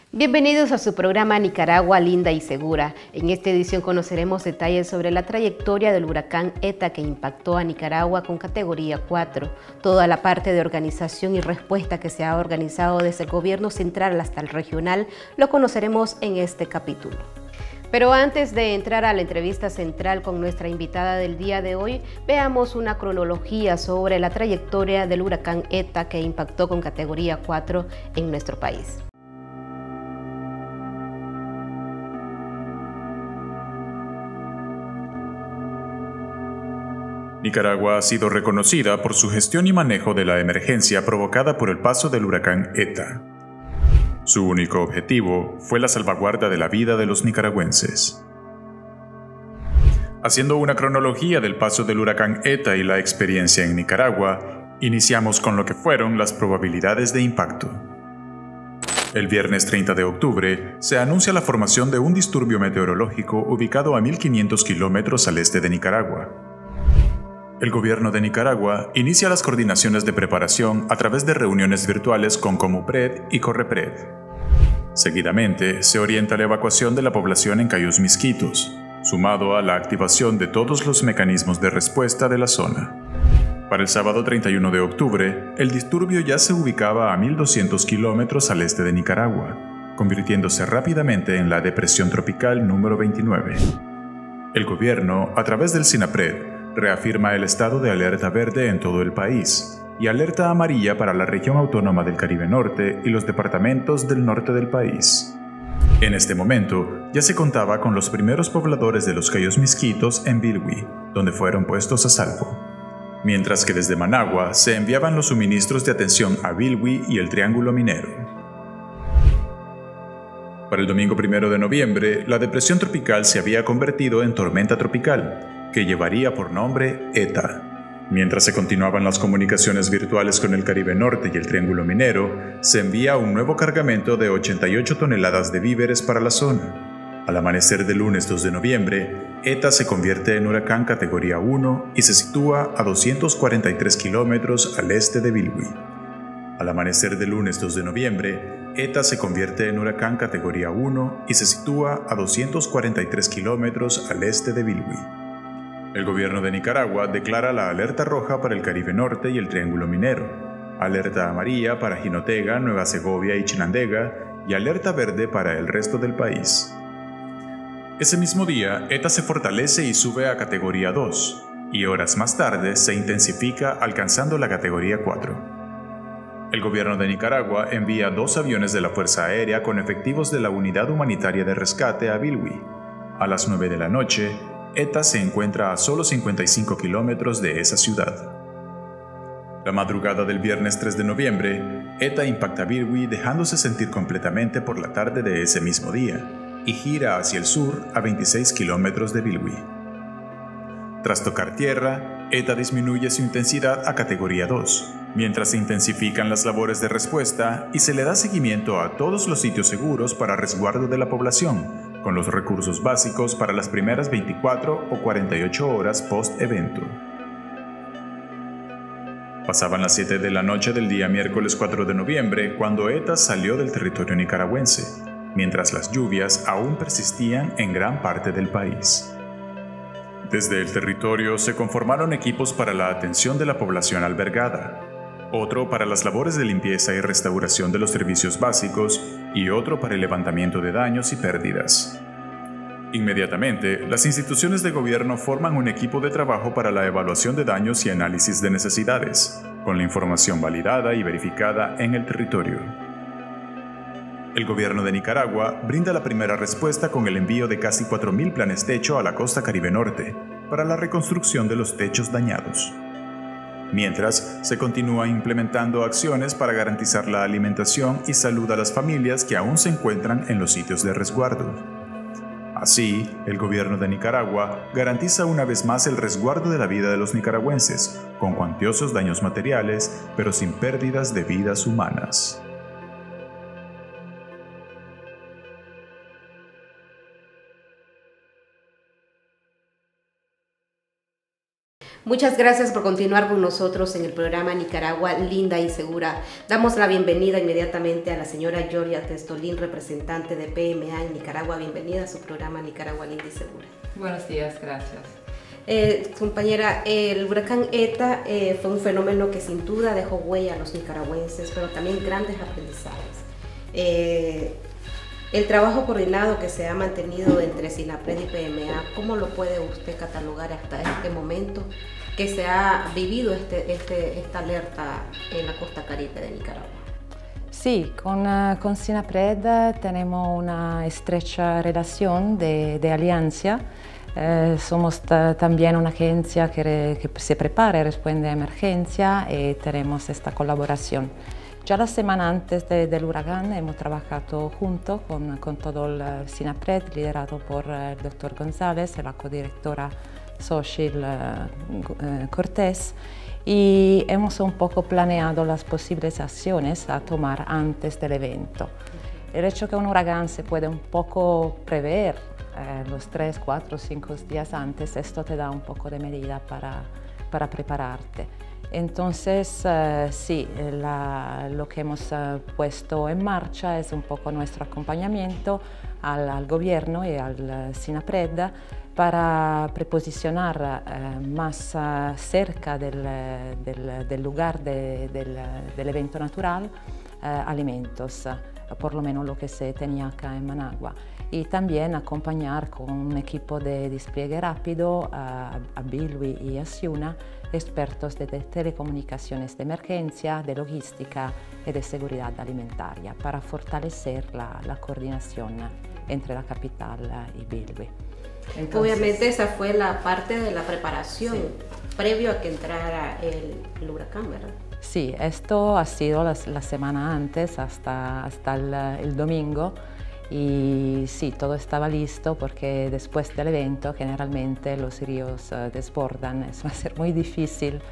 Bienvenidos a su programa Nicaragua Linda y Segura. En esta edición conoceremos detalles sobre la trayectoria del huracán ETA que impactó a Nicaragua con categoría 4, toda la parte de organización y respuesta que se ha organizado desde el gobierno central hasta el regional, lo conoceremos en este capítulo. Pero antes de entrar a la entrevista central con nuestra invitada del día de hoy, veamos una cronología sobre la trayectoria del huracán ETA que impactó con categoría 4 en nuestro país. Nicaragua ha sido reconocida por su gestión y manejo de la emergencia provocada por el paso del huracán ETA. Su único objetivo fue la salvaguarda de la vida de los nicaragüenses. Haciendo una cronología del paso del huracán ETA y la experiencia en Nicaragua, iniciamos con lo que fueron las probabilidades de impacto. El viernes 30 de octubre se anuncia la formación de un disturbio meteorológico ubicado a 1500 kilómetros al este de Nicaragua. El gobierno de Nicaragua inicia las coordinaciones de preparación a través de reuniones virtuales con Comupred y Correpred. Seguidamente, se orienta la evacuación de la población en Cayos Misquitos, sumado a la activación de todos los mecanismos de respuesta de la zona. Para el sábado 31 de octubre, el disturbio ya se ubicaba a 1200 kilómetros al este de Nicaragua, convirtiéndose rápidamente en la depresión tropical número 29. El gobierno, a través del SINAPRED, reafirma el estado de alerta verde en todo el país y alerta amarilla para la región autónoma del Caribe Norte y los departamentos del norte del país. En este momento, ya se contaba con los primeros pobladores de los Cayos Misquitos en Bilwi, donde fueron puestos a salvo. Mientras que desde Managua se enviaban los suministros de atención a Bilwi y el Triángulo Minero. Para el domingo 1 de noviembre, la depresión tropical se había convertido en tormenta tropical, que llevaría por nombre ETA. Mientras se continuaban las comunicaciones virtuales con el Caribe Norte y el Triángulo Minero, se envía un nuevo cargamento de 88 toneladas de víveres para la zona. Al amanecer del lunes 2 de noviembre, ETA se convierte en huracán categoría 1 y se sitúa a 243 kilómetros al este de Bilwi. Al amanecer del lunes 2 de noviembre, ETA se convierte en huracán categoría 1 y se sitúa a 243 kilómetros al este de Bilwi. El gobierno de Nicaragua declara la alerta roja para el Caribe Norte y el Triángulo Minero, alerta amarilla para Jinotega, Nueva Segovia y Chinandega y alerta verde para el resto del país. Ese mismo día, ETA se fortalece y sube a categoría 2, y horas más tarde se intensifica alcanzando la categoría 4. El gobierno de Nicaragua envía 2 aviones de la Fuerza Aérea con efectivos de la Unidad Humanitaria de Rescate a Bilwi. A las 9 de la noche, ETA se encuentra a solo 55 kilómetros de esa ciudad. La madrugada del viernes 3 de noviembre, ETA impacta Bilwi dejándose sentir completamente por la tarde de ese mismo día y gira hacia el sur a 26 kilómetros de Bilwi. Tras tocar tierra, ETA disminuye su intensidad a categoría 2, mientras se intensifican las labores de respuesta y se le da seguimiento a todos los sitios seguros para resguardo de la población, con los recursos básicos para las primeras 24 o 48 horas post-evento. Pasaban las 7 de la noche del día miércoles 4 de noviembre cuando ETA salió del territorio nicaragüense, mientras las lluvias aún persistían en gran parte del país. Desde el territorio se conformaron equipos para la atención de la población albergada, otro para las labores de limpieza y restauración de los servicios básicos y otro para el levantamiento de daños y pérdidas. Inmediatamente, las instituciones de gobierno forman un equipo de trabajo para la evaluación de daños y análisis de necesidades, con la información validada y verificada en el territorio. El gobierno de Nicaragua brinda la primera respuesta con el envío de casi 4.000 planes techo a la costa Caribe Norte para la reconstrucción de los techos dañados. Mientras, se continúa implementando acciones para garantizar la alimentación y salud a las familias que aún se encuentran en los sitios de resguardo. Así, el gobierno de Nicaragua garantiza una vez más el resguardo de la vida de los nicaragüenses, con cuantiosos daños materiales, pero sin pérdidas de vidas humanas. Muchas gracias por continuar con nosotros en el programa Nicaragua Linda y Segura. Damos la bienvenida inmediatamente a la señora Georgia Testolín, representante de PMA en Nicaragua. Bienvenida a su programa Nicaragua Linda y Segura. Buenos días, gracias. Compañera, el huracán ETA fue un fenómeno que sin duda dejó huella a los nicaragüenses, pero también grandes aprendizajes. El trabajo coordinado que se ha mantenido entre SINAPRED y PMA, ¿cómo lo puede usted catalogar hasta este momento que se ha vivido esta alerta en la costa caribe de Nicaragua? Sí, con SINAPRED tenemos una estrecha relación de alianza. Somos también una agencia que se prepara y responde a emergencia y tenemos esta colaboración. Ya la semana antes del huracán hemos trabajado juntos con todo el SINAPRED, liderado por el doctor González y la codirectora Xochitl Cortés, y hemos un poco planeado las posibles acciones a tomar antes del evento. El hecho que un huracán se puede un poco prever los 3, 4, 5 días antes, esto te da un poco de medida para prepararte. Entonces, sí, lo que hemos puesto en marcha es un poco nuestro acompañamiento al gobierno y al SINAPRED para preposicionar más cerca del lugar del evento natural alimentos, por lo menos lo que se tenía acá en Managua. Y también acompañar con un equipo de despliegue rápido a Bilwi y a Ciuna, expertos de telecomunicaciones de emergencia, de logística y de seguridad alimentaria, para fortalecer la coordinación entre la capital y Bilwi. Entonces, obviamente esa fue la parte de la preparación previo a que entrara el huracán, ¿verdad? Sí, esto ha sido la semana antes, hasta el domingo. Y sí, todo estaba listo porque después del evento generalmente los ríos desbordan, va a ser muy difícil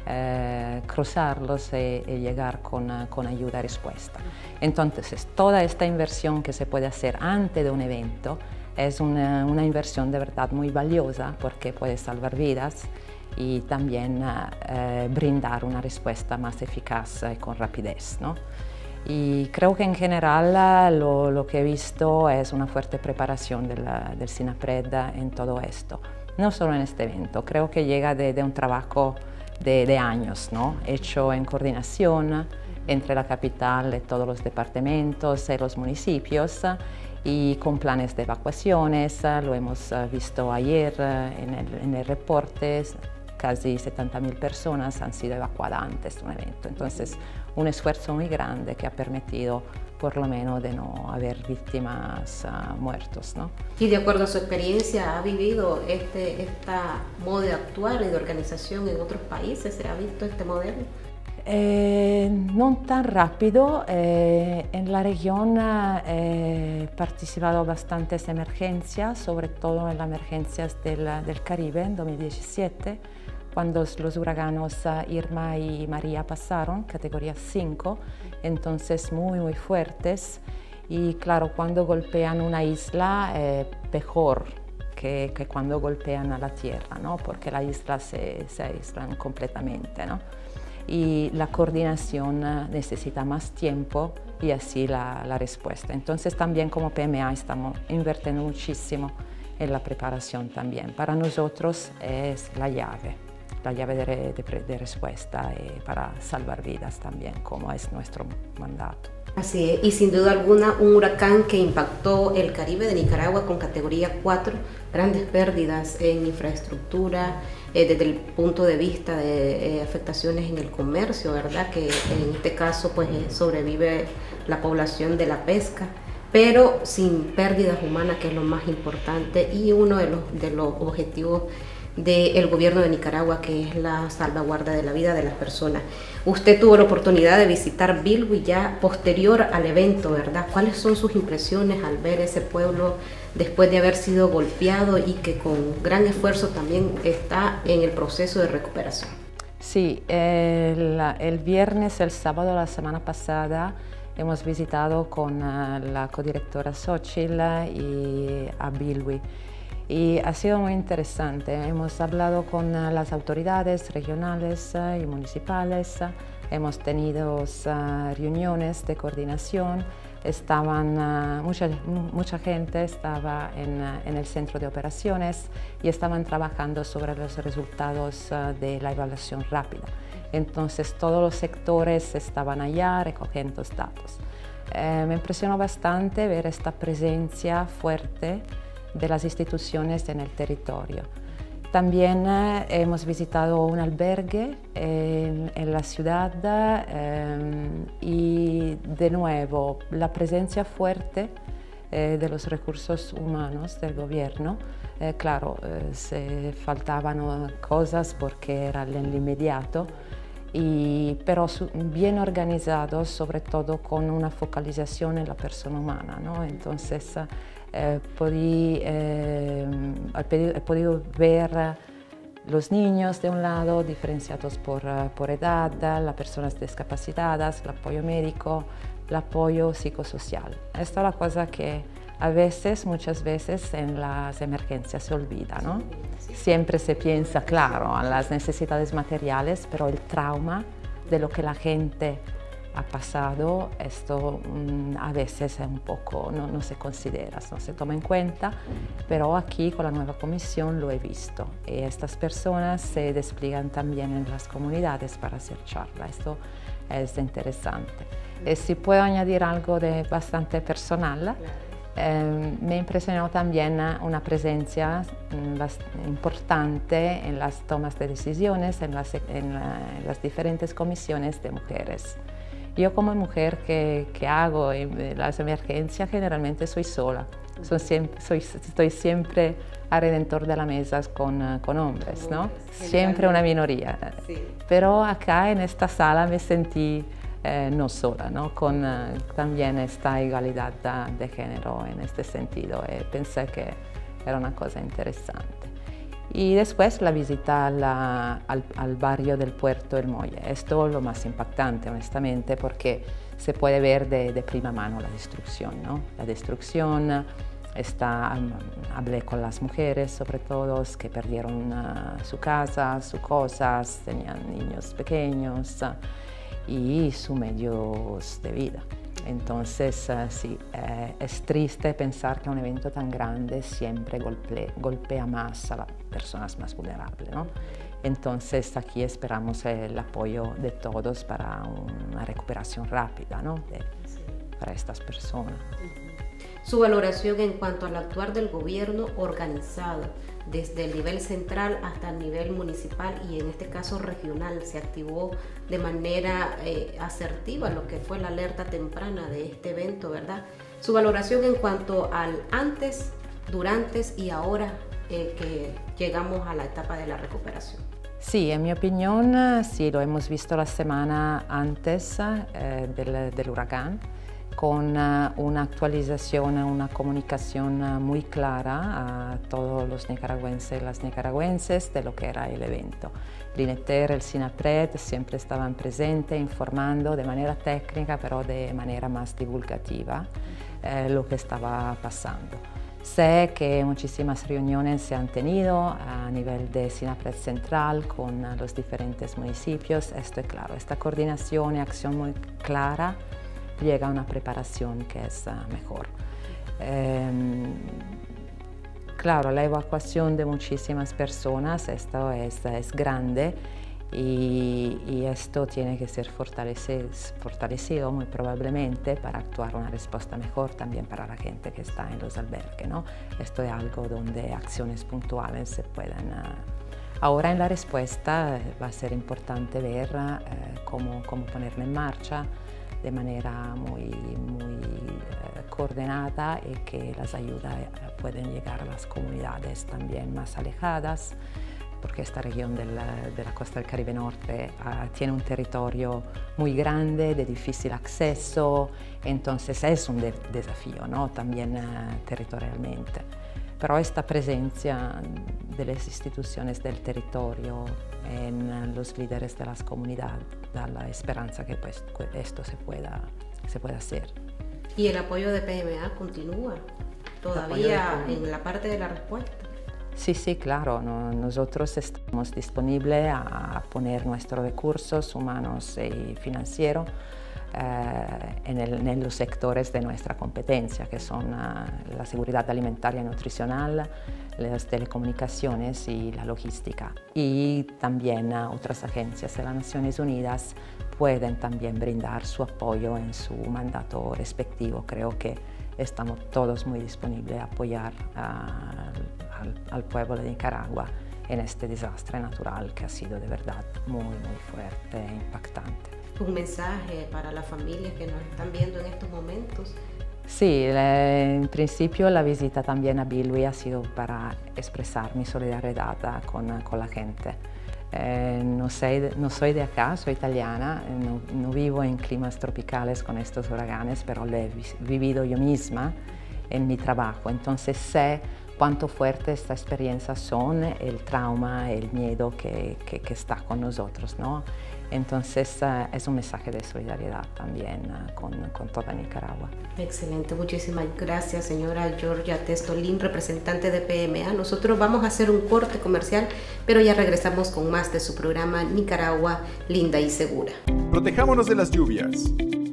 cruzarlos y llegar con ayuda y respuesta. Entonces, toda esta inversión que se puede hacer antes de un evento es una inversión de verdad muy valiosa porque puede salvar vidas y también brindar una respuesta más eficaz y con rapidez, ¿no? Y creo que en general lo que he visto es una fuerte preparación del SINAPRED en todo esto. No solo en este evento, creo que llega de un trabajo de años, ¿no? Hecho en coordinación entre la capital y todos los departamentos y los municipios y con planes de evacuaciones. Lo hemos visto ayer en el reporte. Casi 70.000 personas han sido evacuadas antes de un evento. Entonces, un esfuerzo muy grande que ha permitido por lo menos de no haber víctimas muertos, ¿no? Y de acuerdo a su experiencia, ¿ha vivido esta modo de actuar y de organización en otros países? ¿Se ha visto este modelo? No tan rápido. En la región he participado en bastantes emergencias, sobre todo en las emergencias del Caribe en 2017, cuando los huracanes Irma y María pasaron, categoría 5, entonces muy fuertes. Y claro, cuando golpean una isla, mejor que cuando golpean a la tierra, ¿no? Porque la isla se aíslan completamente, ¿no? Y la coordinación necesita más tiempo y así la respuesta. Entonces también como PMA estamos invirtiendo muchísimo en la preparación también. Para nosotros es la llave de respuesta para salvar vidas también, como es nuestro mandato. Así es, y sin duda alguna un huracán que impactó el Caribe de Nicaragua con categoría 4, grandes pérdidas en infraestructura, desde el punto de vista de afectaciones en el comercio, ¿verdad? Que en este caso pues sobrevive la población de la pesca, pero sin pérdidas humanas, que es lo más importante y uno de los objetivos del gobierno de Nicaragua, que es la salvaguarda de la vida de las personas. Usted tuvo la oportunidad de visitar Bilwi ya posterior al evento, ¿verdad? ¿Cuáles son sus impresiones al ver ese pueblo después de haber sido golpeado y que con gran esfuerzo también está en el proceso de recuperación? Sí, el viernes, el sábado, la semana pasada, hemos visitado con la codirectora Xochitl y a Bilwi. Y ha sido muy interesante. Hemos hablado con las autoridades regionales y municipales, hemos tenido reuniones de coordinación, mucha gente estaba en el centro de operaciones y estaban trabajando sobre los resultados de la evaluación rápida. Entonces todos los sectores estaban allá recogiendo datos. Me impresionó bastante ver esta presencia fuerte de las instituciones en el territorio. También hemos visitado un albergue en la ciudad y de nuevo la presencia fuerte de los recursos humanos del gobierno. Claro, se faltaban cosas porque era en el inmediato, pero bien organizados, sobre todo con una focalización en la persona humana, ¿no? Entonces, he podido ver los niños de un lado diferenciados por edad, las personas discapacitadas, el apoyo médico, el apoyo psicosocial. Esta es la cosa que muchas veces en las emergencias se olvida, ¿no? Siempre se piensa, claro, en las necesidades materiales, pero el trauma de lo que la gente ha pasado, esto a veces es un poco, no se considera, no se toma en cuenta, pero aquí con la nueva comisión lo he visto y estas personas se despliegan también en las comunidades para hacer charla. Esto es interesante. Si puedo añadir algo de bastante personal, me impresionó también una presencia importante en las tomas de decisiones en las diferentes comisiones de mujeres. Yo como mujer que hago en las emergencias generalmente soy sola, estoy siempre alrededor de la mesa con hombres, ¿no? Siempre una minoría. Sí. Pero acá en esta sala me sentí no sola, ¿no? Con también esta igualdad de género en este sentido. Pensé que era una cosa interesante. Y después la visita al barrio del Puerto del Muelle. Esto es lo más impactante, honestamente, porque se puede ver de prima mano la destrucción, ¿no? La destrucción, hablé con las mujeres, sobre todo, que perdieron su casa, sus cosas, tenían niños pequeños y sus medios de vida. Entonces, sí, es triste pensar que un evento tan grande siempre golpea más a las personas más vulnerables, ¿no? Entonces, aquí esperamos el apoyo de todos para una recuperación rápida, ¿no? Para estas personas. Su valoración en cuanto al actuar del gobierno organizado, desde el nivel central hasta el nivel municipal y en este caso regional, se activó de manera asertiva lo que fue la alerta temprana de este evento, ¿verdad? Su valoración en cuanto al antes, durante y ahora que llegamos a la etapa de la recuperación. Sí, en mi opinión, sí, lo hemos visto la semana antes del huracán, con una actualización, una comunicación muy clara a todos los nicaragüenses y las nicaragüenses de lo que era el evento. El INETER, el SINAPRED siempre estaban presentes informando de manera técnica, pero de manera más divulgativa lo que estaba pasando. Sé que muchísimas reuniones se han tenido a nivel de SINAPRED central con los diferentes municipios. Esto es claro, esta coordinación y acción muy clara llega a una preparación que es mejor. Claro, la evacuación de muchísimas personas, esto es grande y esto tiene que ser fortalecido muy probablemente para actuar una respuesta mejor también para la gente que está en los albergues, ¿no? Esto es algo donde acciones puntuales se pueden... Ahora en la respuesta va a ser importante ver cómo ponerla en marcha de manera muy coordinada y que las ayudas pueden llegar a las comunidades también más alejadas, porque esta región de la costa del Caribe Norte tiene un territorio muy grande, de difícil acceso, entonces es un desafío, ¿no? También territorialmente. Pero esta presencia de las instituciones del territorio en los líderes de las comunidades da la esperanza que pues, esto se pueda hacer. ¿Y el apoyo de PMA continúa todavía en la parte de la respuesta? Sí, sí, claro. Nosotros estamos disponibles a poner nuestros recursos humanos y financieros en los sectores de nuestra competencia, que son la seguridad alimentaria y nutricional, las telecomunicaciones y la logística. Y también otras agencias de las Naciones Unidas pueden también brindar su apoyo en su mandato respectivo. Creo que estamos todos muy disponibles a apoyar al pueblo de Nicaragua en este desastre natural que ha sido de verdad muy, muy fuerte e impactante. Un mensaje para las familias que nos están viendo en estos momentos. Sí, en principio la visita también a Bilwi ha sido para expresar mi solidaridad con la gente. No soy de acá, soy italiana, no vivo en climas tropicales con estos huracanes, pero lo he vivido yo misma en mi trabajo, entonces sé cuánto fuerte esta experiencia son, el trauma, el miedo que está con nosotros, ¿no? Entonces es un mensaje de solidaridad también con toda Nicaragua. Excelente, muchísimas gracias señora Georgia Testolín, representante de PMA. Nosotros vamos a hacer un corte comercial, pero ya regresamos con más de su programa Nicaragua linda y segura. Protejámonos de las lluvias.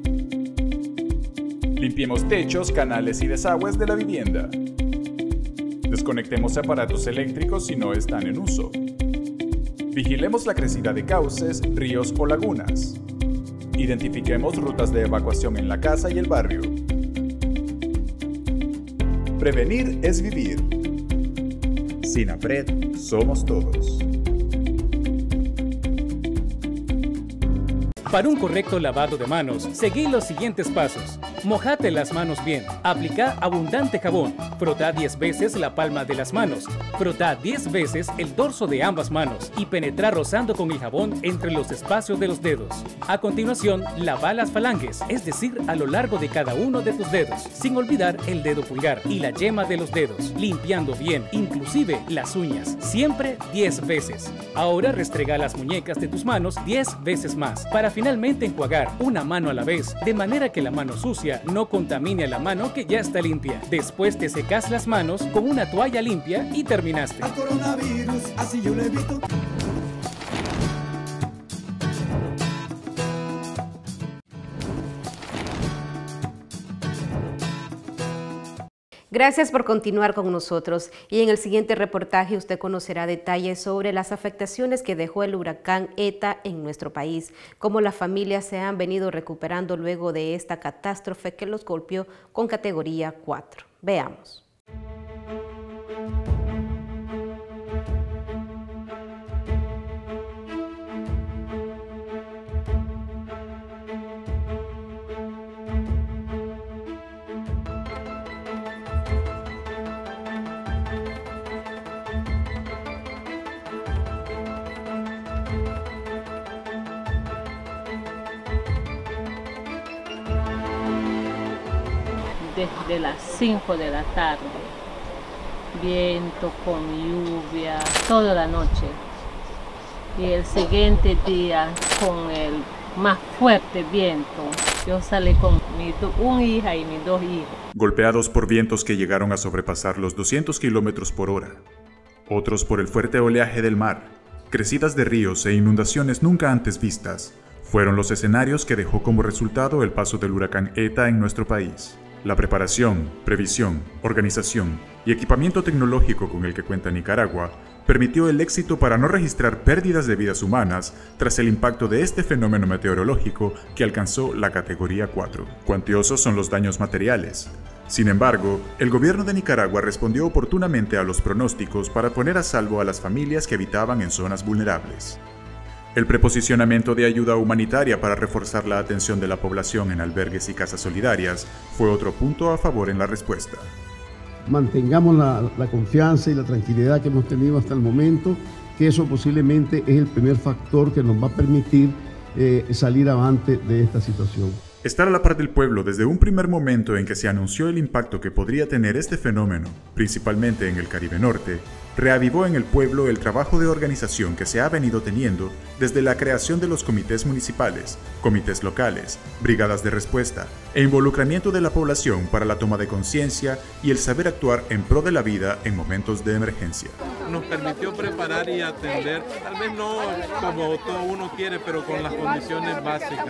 Limpiemos techos, canales y desagües de la vivienda. Desconectemos aparatos eléctricos si no están en uso. Vigilemos la crecida de cauces, ríos o lagunas. Identifiquemos rutas de evacuación en la casa y el barrio. Prevenir es vivir. SINAPRED, somos todos. Para un correcto lavado de manos, seguí los siguientes pasos. Mojate las manos bien. Aplica abundante jabón. Frotá 10 veces la palma de las manos. Frotá 10 veces el dorso de ambas manos y penetra rozando con el jabón entre los espacios de los dedos. A continuación, lava las falanges, es decir, a lo largo de cada uno de tus dedos, sin olvidar el dedo pulgar y la yema de los dedos, limpiando bien, inclusive las uñas, siempre 10 veces. Ahora restrega las muñecas de tus manos 10 veces más, para finalmente enjuagar una mano a la vez, de manera que la mano sucia no contamine a la mano que ya está limpia. Después te secas las manos con una toalla limpia y terminaste. Al coronavirus, así yo lo evito. Gracias por continuar con nosotros y en el siguiente reportaje usted conocerá detalles sobre las afectaciones que dejó el huracán ETA en nuestro país, cómo las familias se han venido recuperando luego de esta catástrofe que los golpeó con categoría 4. Veamos. Desde las 5 de la tarde, viento con lluvia toda la noche y el siguiente día con el más fuerte viento. Yo salí con una hija y mis 2 hijos. Golpeados por vientos que llegaron a sobrepasar los 200 kilómetros por hora, otros por el fuerte oleaje del mar, crecidas de ríos e inundaciones nunca antes vistas, fueron los escenarios que dejó como resultado el paso del huracán ETA en nuestro país. La preparación, previsión, organización y equipamiento tecnológico con el que cuenta Nicaragua permitió el éxito para no registrar pérdidas de vidas humanas tras el impacto de este fenómeno meteorológico que alcanzó la categoría 4. Cuantiosos son los daños materiales. Sin embargo, el gobierno de Nicaragua respondió oportunamente a los pronósticos para poner a salvo a las familias que habitaban en zonas vulnerables. El preposicionamiento de ayuda humanitaria para reforzar la atención de la población en albergues y casas solidarias fue otro punto a favor en la respuesta. Mantengamos la confianza y la tranquilidad que hemos tenido hasta el momento, que eso posiblemente es el primer factor que nos va a permitir salir avante de esta situación. Estar a la par del pueblo desde un primer momento en que se anunció el impacto que podría tener este fenómeno, principalmente en el Caribe Norte, reavivó en el pueblo el trabajo de organización que se ha venido teniendo desde la creación de los comités municipales, comités locales, brigadas de respuesta e involucramiento de la población para la toma de conciencia y el saber actuar en pro de la vida en momentos de emergencia. Nos permitió preparar y atender, tal vez no como todo uno quiere, pero con las condiciones básicas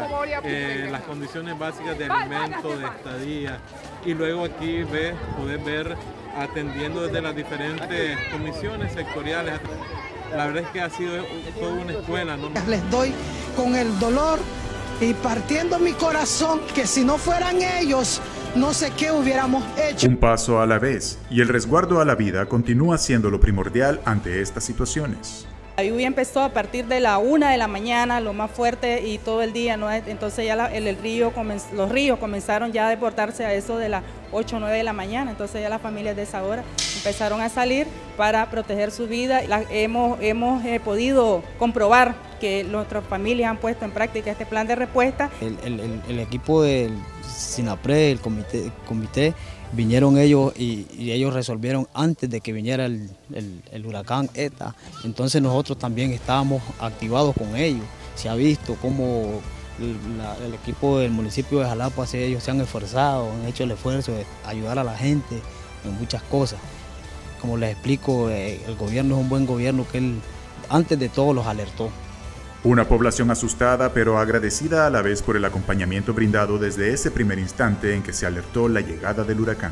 de alimento, de estadía. Y luego aquí poder ver atendiendo desde las diferentes comisiones sectoriales. La verdad es que ha sido toda una escuela, ¿no? Les doy con el dolor y partiendo mi corazón que si no fueran ellos, no sé qué hubiéramos hecho. Un paso a la vez, y el resguardo a la vida continúa siendo lo primordial ante estas situaciones. La lluvia empezó a partir de la 1 de la mañana, lo más fuerte, y todo el día, ¿no? Entonces ya los ríos comenzaron ya a desbordarse a eso de las 8 o 9 de la mañana, entonces ya las familias de esa hora empezaron a salir para proteger su vida. Hemos podido comprobar que nuestras familias han puesto en práctica este plan de respuesta. El equipo del SINAPRED, el comité, vinieron ellos y ellos resolvieron antes de que viniera el huracán ETA. Entonces nosotros también estábamos activados con ellos. Se ha visto cómo el equipo del municipio de Jalapa, ellos se han esforzado, han hecho el esfuerzo de ayudar a la gente en muchas cosas. Como les explico, el gobierno es un buen gobierno que él antes de todo los alertó. Una población asustada pero agradecida a la vez por el acompañamiento brindado desde ese primer instante en que se alertó la llegada del huracán.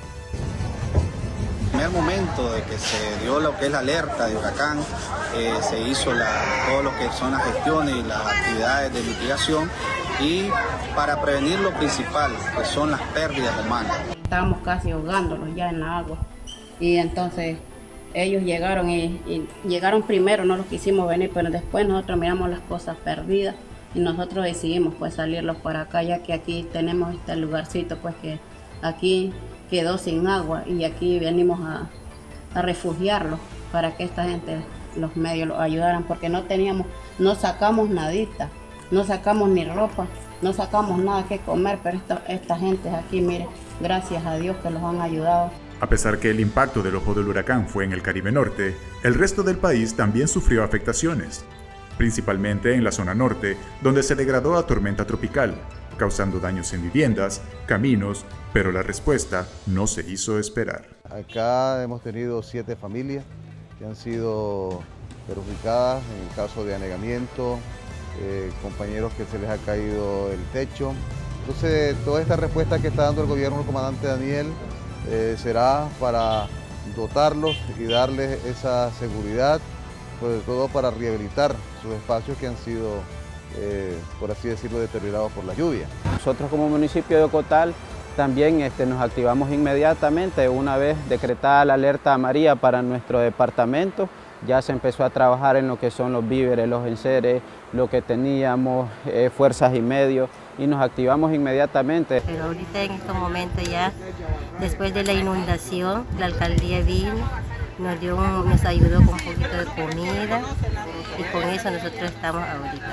En el primer momento de que se dio lo que es la alerta de huracán, se hizo todo lo que son las gestiones y las actividades de mitigación y para prevenir lo principal, que son las pérdidas humanas. Estábamos casi ahogándolos ya en la agua y entonces ellos llegaron y llegaron primero, no los quisimos venir, pero después nosotros miramos las cosas perdidas y nosotros decidimos pues salirlos para acá, ya que aquí tenemos este lugarcito pues que aquí quedó sin agua y aquí venimos a refugiarlos para que esta gente, los medios, los ayudaran, porque no sacamos nadita, no sacamos ni ropa, no sacamos nada que comer, pero esta gente aquí, mire, gracias a Dios que los han ayudado. A pesar que el impacto del ojo del huracán fue en el Caribe Norte, el resto del país también sufrió afectaciones, principalmente en la zona norte, donde se degradó a tormenta tropical, causando daños en viviendas, caminos, pero la respuesta no se hizo esperar. Acá hemos tenido 7 familias que han sido perjudicadas en el caso de anegamiento, compañeros que se les ha caído el techo. Entonces, toda esta respuesta que está dando el gobierno del comandante Daniel será para dotarlos y darles esa seguridad, sobre todo para rehabilitar sus espacios que han sido, por así decirlo, deteriorados por la lluvia. Nosotros como municipio de Ocotal también nos activamos inmediatamente una vez decretada la alerta amarilla para nuestro departamento. Ya se empezó a trabajar en lo que son los víveres, los enseres, lo que teníamos, fuerzas y medios, y nos activamos inmediatamente. Pero ahorita en estos momentos ya, después de la inundación, la alcaldía vino, nos ayudó con un poquito de comida y con eso nosotros estamos ahorita.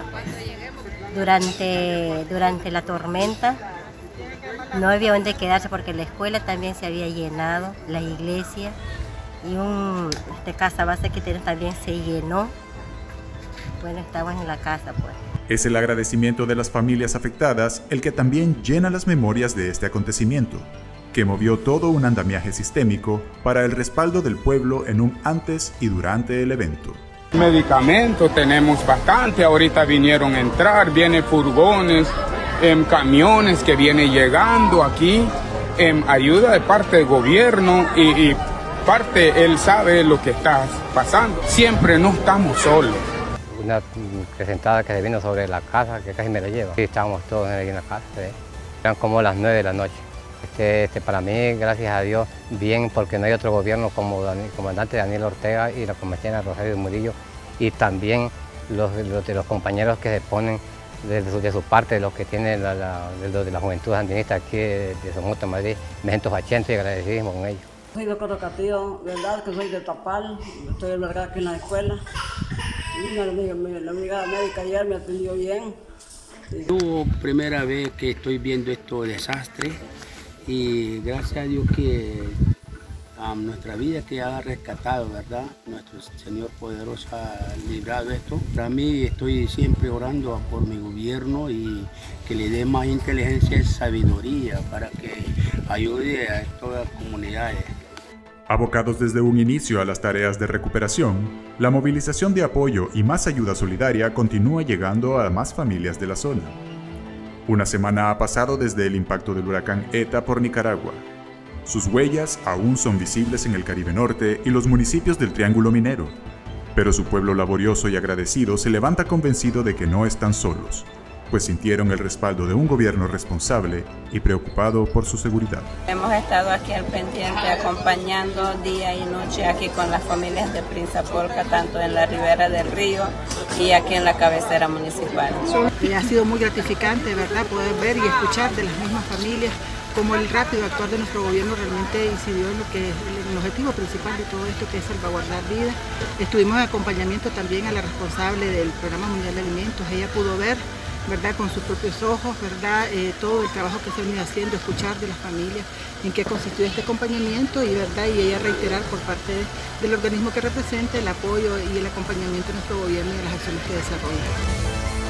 Durante la tormenta no había dónde quedarse porque la escuela también se había llenado, la iglesia y casa base que tenemos también se llenó. Bueno, estamos en la casa pues. Es el agradecimiento de las familias afectadas el que también llena las memorias de este acontecimiento, que movió todo un andamiaje sistémico para el respaldo del pueblo en un antes y durante el evento. Medicamentos tenemos bastante, ahorita vinieron a entrar, vienen furgones, camiones que vienen llegando aquí, ayuda de parte del gobierno y parte él sabe lo que está pasando, siempre no estamos solos. Una presentada que se vino sobre la casa que casi me la lleva. Sí, estábamos todos ahí en la casa, eran como las 9 de la noche. Para mí, gracias a Dios, bien, porque no hay otro gobierno como el comandante Daniel Ortega y la compañera Rosario Murillo, y también los compañeros que se ponen de su parte, los que tienen de la juventud sandinista aquí de Somoto, Madrid. Me siento fachento y agradecidísimo con ellos. Soy de Coto Castillo, verdad que soy de Tapal, estoy en verdad aquí en la escuela. Y la amiga médica ayer me atendió bien. Sí. Primera vez que estoy viendo este desastre y gracias a Dios que a nuestra vida que ha rescatado, ¿verdad? Nuestro Señor poderoso ha librado esto. Para mí estoy siempre orando por mi gobierno y que le dé más inteligencia y sabiduría para que ayude a todas las comunidades. Abocados desde un inicio a las tareas de recuperación, la movilización de apoyo y más ayuda solidaria continúa llegando a más familias de la zona. Una semana ha pasado desde el impacto del huracán ETA por Nicaragua. Sus huellas aún son visibles en el Caribe Norte y los municipios del Triángulo Minero, pero su pueblo laborioso y agradecido se levanta convencido de que no están solos, pues sintieron el respaldo de un gobierno responsable y preocupado por su seguridad. Hemos estado aquí al pendiente acompañando día y noche aquí con las familias de Prinzapolca, tanto en la ribera del río y aquí en la cabecera municipal. Ha sido muy gratificante, ¿verdad?, poder ver y escuchar de las mismas familias cómo el rápido actuar de nuestro gobierno realmente incidió en el objetivo principal de todo esto, que es salvaguardar vidas. Estuvimos en acompañamiento también a la responsable del Programa Mundial de Alimentos. Ella pudo ver, ¿verdad?, con sus propios ojos, ¿verdad?, todo el trabajo que se ha venido haciendo, escuchar de las familias en qué constituye este acompañamiento y, ¿verdad?, y ella reiterar por parte del organismo que representa el apoyo y el acompañamiento de nuestro gobierno y de las acciones que desarrolla.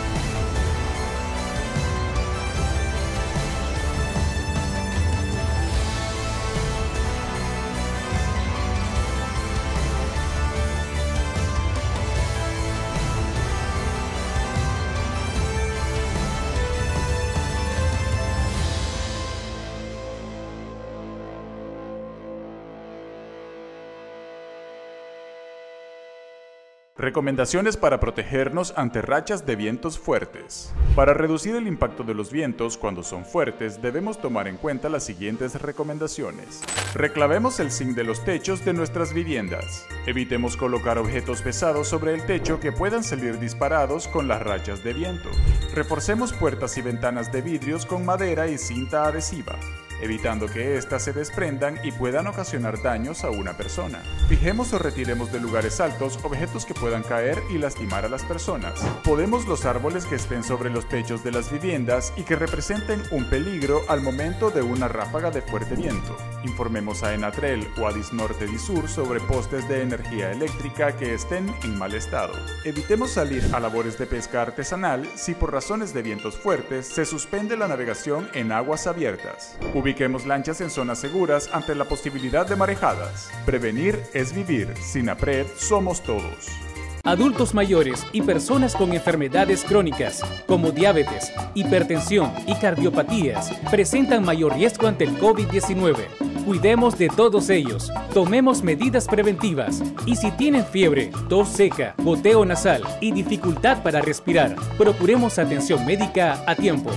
Recomendaciones para protegernos ante rachas de vientos fuertes. Para reducir el impacto de los vientos cuando son fuertes, debemos tomar en cuenta las siguientes recomendaciones. Reclavemos el zinc de los techos de nuestras viviendas. Evitemos colocar objetos pesados sobre el techo que puedan salir disparados con las rachas de viento. Reforcemos puertas y ventanas de vidrios con madera y cinta adhesiva, evitando que éstas se desprendan y puedan ocasionar daños a una persona. Fijemos o retiremos de lugares altos objetos que puedan caer y lastimar a las personas. Podemos los árboles que estén sobre los techos de las viviendas y que representen un peligro al momento de una ráfaga de fuerte viento. Informemos a Enatrel o a Disnorte Disur sobre postes de energía eléctrica que estén en mal estado. Evitemos salir a labores de pesca artesanal si por razones de vientos fuertes se suspende la navegación en aguas abiertas. Ubiquemos lanchas en zonas seguras ante la posibilidad de marejadas. Prevenir es vivir. SINAPRED somos todos. Adultos mayores y personas con enfermedades crónicas, como diabetes, hipertensión y cardiopatías, presentan mayor riesgo ante el COVID-19. Cuidemos de todos ellos, tomemos medidas preventivas y si tienen fiebre, tos seca, goteo nasal y dificultad para respirar, procuremos atención médica a tiempo.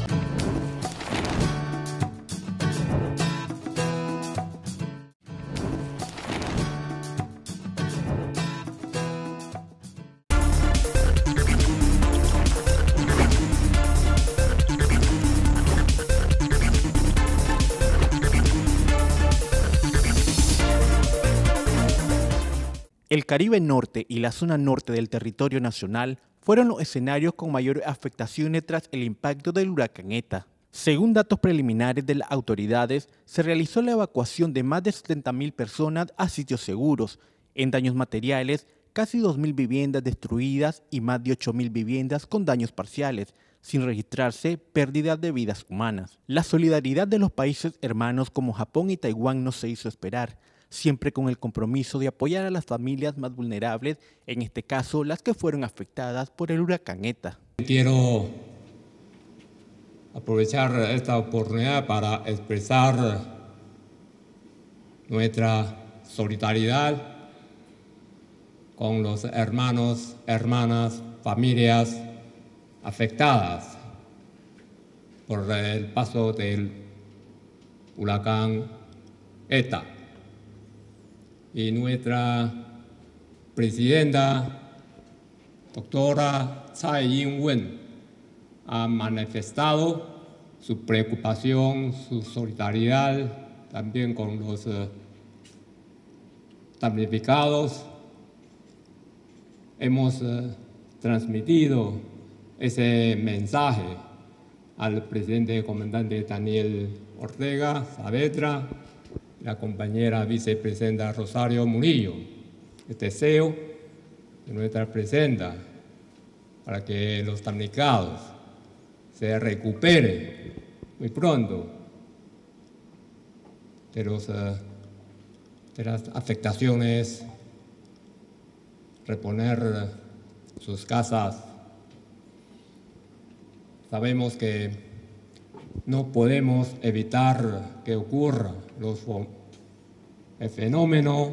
El Caribe Norte y la zona norte del territorio nacional fueron los escenarios con mayores afectaciones tras el impacto del huracán ETA. Según datos preliminares de las autoridades, se realizó la evacuación de más de 70.000 personas a sitios seguros. En daños materiales, casi 2.000 viviendas destruidas y más de 8.000 viviendas con daños parciales, sin registrarse pérdidas de vidas humanas. La solidaridad de los países hermanos como Japón y Taiwán no se hizo esperar, siempre con el compromiso de apoyar a las familias más vulnerables, en este caso las que fueron afectadas por el huracán ETA. Quiero aprovechar esta oportunidad para expresar nuestra solidaridad con los hermanos, hermanas, familias afectadas por el paso del huracán ETA. Y nuestra presidenta, doctora Tsai Ing-wen, ha manifestado su preocupación, su solidaridad también con los damnificados. Hemos transmitido ese mensaje al presidente comandante Daniel Ortega Saavedra, la compañera vicepresidenta Rosario Murillo. El deseo de nuestra presidenta para que los damnificados se recuperen muy pronto de las afectaciones, reponer sus casas. Sabemos que no podemos evitar que ocurra el fenómeno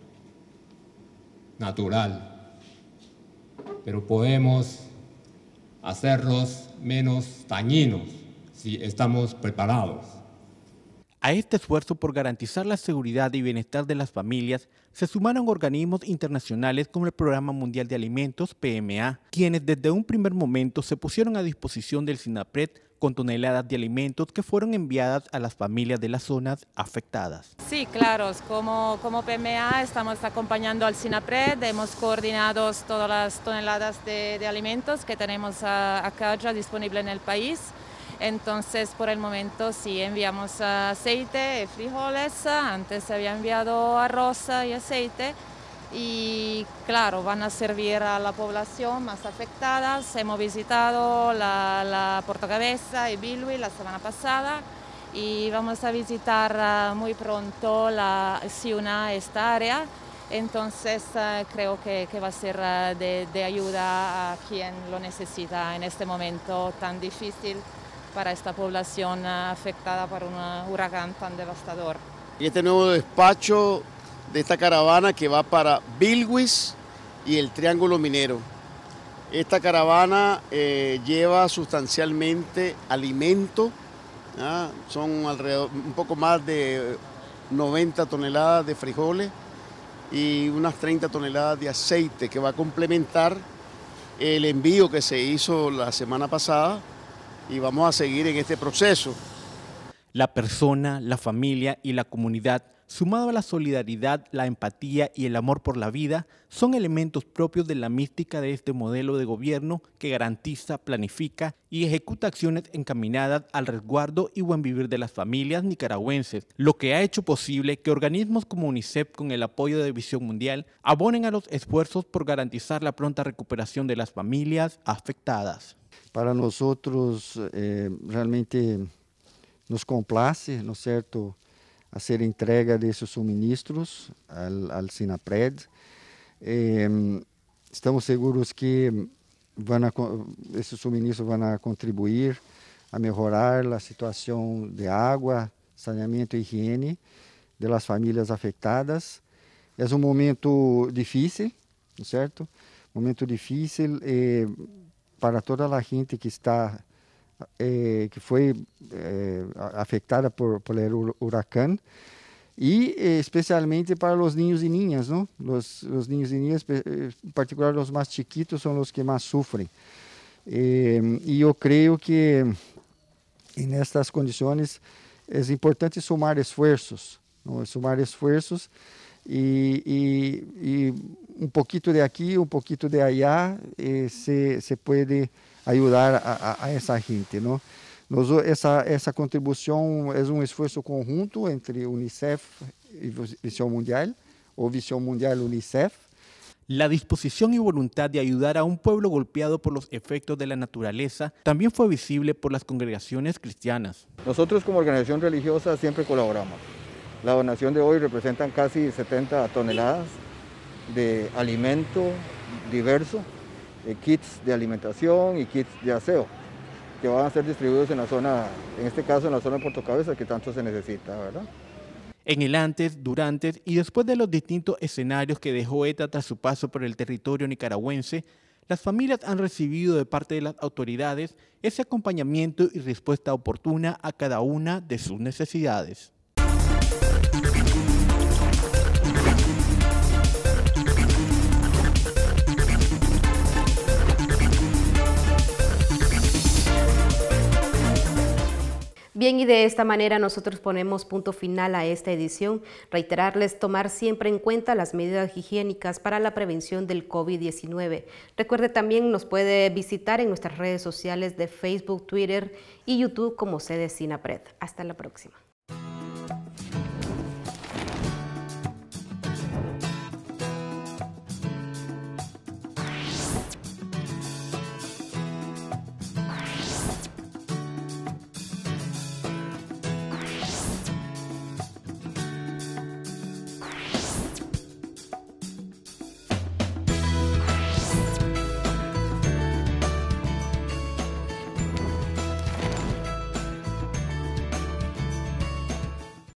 natural, pero podemos hacerlos menos dañinos si estamos preparados. A este esfuerzo por garantizar la seguridad y bienestar de las familias se sumaron organismos internacionales como el Programa Mundial de Alimentos, PMA, quienes desde un primer momento se pusieron a disposición del SINAPRED con toneladas de alimentos que fueron enviadas a las familias de las zonas afectadas. Sí, claro, como PMA estamos acompañando al SINAPRED, hemos coordinado todas las toneladas de alimentos que tenemos acá ya disponible en el país. Entonces, por el momento sí enviamos aceite, frijoles, antes se había enviado arroz y aceite y claro, van a servir a la población más afectada. Hemos visitado la Portocabeza y Bilwi la semana pasada y vamos a visitar muy pronto Ciuna, esta área. Entonces creo que va a ser de ayuda a quien lo necesita en este momento tan difícil para esta población afectada por un huracán tan devastador. Y este nuevo despacho de esta caravana que va para Bilwis y el Triángulo Minero. Esta caravana lleva sustancialmente alimento, son alrededor, un poco más de 90 toneladas de frijoles y unas 30 toneladas de aceite que va a complementar el envío que se hizo la semana pasada. Y vamos a seguir en este proceso. La persona, la familia y la comunidad, sumado a la solidaridad, la empatía y el amor por la vida, son elementos propios de la mística de este modelo de gobierno que garantiza, planifica y ejecuta acciones encaminadas al resguardo y buen vivir de las familias nicaragüenses, lo que ha hecho posible que organismos como UNICEF, con el apoyo de Visión Mundial, abonen a los esfuerzos por garantizar la pronta recuperación de las familias afectadas. Para nosotros realmente nos complace, ¿no es cierto?, hacer entrega de esos suministros al SINAPRED. Estamos seguros que esos suministros van a contribuir a mejorar la situación de agua, saneamiento e higiene de las familias afectadas. Es un momento difícil, ¿no es cierto?, momento difícil para toda la gente que está que fue afectada por el huracán y especialmente para los niños y niñas, ¿no? Los niños y niñas, en particular los más chiquitos, son los que más sufren. Y yo creo que en estas condiciones es importante sumar esfuerzos, ¿no? Sumar esfuerzos y un poquito de aquí, un poquito de allá, se puede ayudar a esa gente, ¿no? Esa contribución es un esfuerzo conjunto entre UNICEF y Visión Mundial, o Visión Mundial UNICEF. La disposición y voluntad de ayudar a un pueblo golpeado por los efectos de la naturaleza también fue visible por las congregaciones cristianas. Nosotros como organización religiosa siempre colaboramos. La donación de hoy representan casi 70 toneladas de alimento diverso, kits de alimentación y kits de aseo, que van a ser distribuidos en la zona, en este caso en la zona de Portocabeza, que tanto se necesita, ¿verdad? En el antes, durante y después de los distintos escenarios que dejó ETA tras su paso por el territorio nicaragüense, las familias han recibido de parte de las autoridades ese acompañamiento y respuesta oportuna a cada una de sus necesidades. Bien, y de esta manera nosotros ponemos punto final a esta edición. Reiterarles tomar siempre en cuenta las medidas higiénicas para la prevención del COVID-19. Recuerde también nos puede visitar en nuestras redes sociales de Facebook, Twitter y YouTube como sede SINAPRED. Hasta la próxima.